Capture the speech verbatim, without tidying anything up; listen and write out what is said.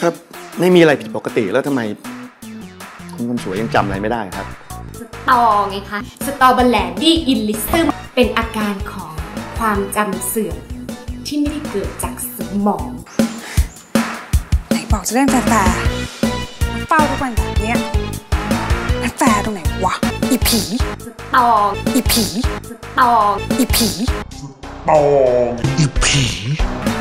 ถ้าไม่มีอะไรผิดปกติแล้วทำไมคุณคนสวยยังจำอะไรไม่ได้ครับสตอไงคะสตอเบอร์แลนดี้อินลิซึมเป็นอาการของความจำเสื่อมที่ไม่ได้เกิดจากสมองไหนบอกจะเล่นแฟร์เฝ้าทุกวันแบบเนี้ยแล้วแฟร์ตรงไหนวะอีผีสตออีผีสตออีผีตองอีผี